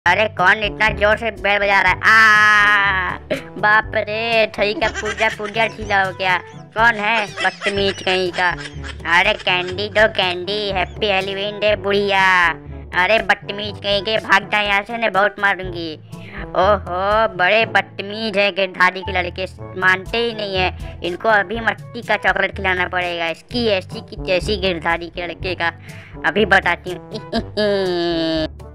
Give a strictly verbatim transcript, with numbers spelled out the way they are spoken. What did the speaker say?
अरे कौन इतना जोर से बैल बजा रहा है? आ बाप रे, ठई का पूजा पूजा ढीला हो गया। कौन है बदतमीज कहीं का? अरे कैंडी दो कैंडी, हैप्पी हैलोवीन डे बुढ़िया। अरे बदतमीज कहीं के, भाग जाए यहाँ से, मैं बहुत मारूंगी। ओहो बड़े बदतमीज है गिरधारी के लड़के, मानते ही नहीं है। इनको अभी मट्टी का चॉकलेट खिलाना पड़ेगा, इसकी ऐसी की जैसी गिरधारी के लड़के का। अभी बताती हूँ।